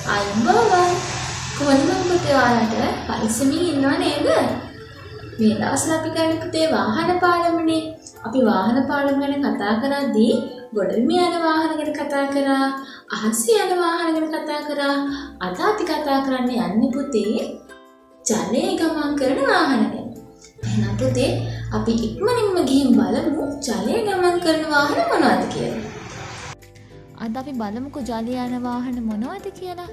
අයිබෝවන් කොහොමද පුතේ ඔයාලට පරිස්සමින් ඉන්නව නේද? මේ දවස්වල අපි ගන්න පුතේ වාහන පාඩමනේ. අපි වාහන පාඩම ගැන කතා කරද්දී ගොඩබිම යන වාහන ගැන කතා කරා, අහසේ යන වාහන ගැන කතා කරා. අද අපි කතා කරන්න යන්නේ පුතේ ජලයේ ගමන් කරන වාහන ගැන. එහෙනම් පුතේ අපි ඉක්මනින්ම ගිහින් බලමු ජලයේ ගමන් කරන වාහන මොනවද කියලා. අද අපි බලමුකෝ ජලයේ යන වාහන මොනවද කියලා.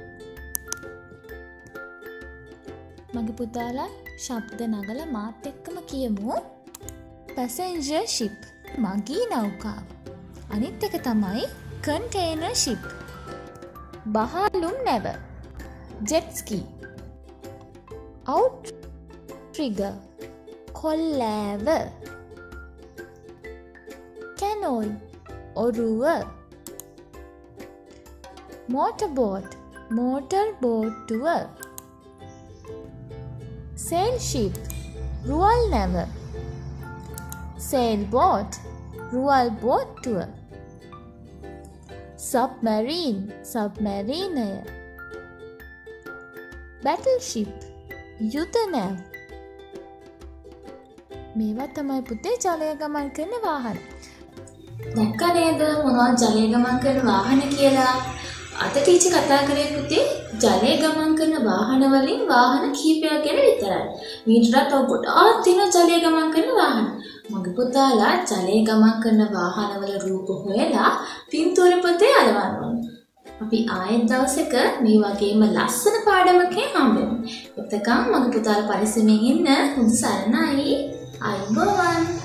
මගේ පුතාලා ශබ්ද නගලා මාත් එක්කම කියමු. passenger ship මගී නෞකාව. අනිත් එක තමයි container ship. බහලුම් නැව. jet ski. outrigger කොල්ලෑව. canoe ඔරුව. motorboat motor බෝට්ටුව. sail ship රුවල් නැව. sailboat රුවල් බෝට්ටුව. submarine සබ්මැරීනය. battleship යුද නැව. මේවා තමයි පුතේ ජලය ගමන් කරන වාහන. දැක්ක නේද මොනවද ජලය ගමන් කරන වාහන කියලා? අද ටීචර් කතා කරේ පුතේ ජලය ගමන් කරන වාහන වලින් වාහන කිහිපයක් ගැන විතරයි. මීටරත් තව ගොඩාක් තියෙනවා ජලය ගමන් කරන වාහන. මගේ පුතාලා ජලය ගමන් කරන වාහන වල රූප හොයලා පින්තූර පොතේ අලවන්න ඕනේ. අපි ආයෙත් දවසක මේ වගේම ලස්සන පාඩමකින් හම්බෙමු. එතකම් මගේ පුතාලා පරිස්සමෙන් ඉන්න. හොඳ සරණයි. අයිබෝවන්.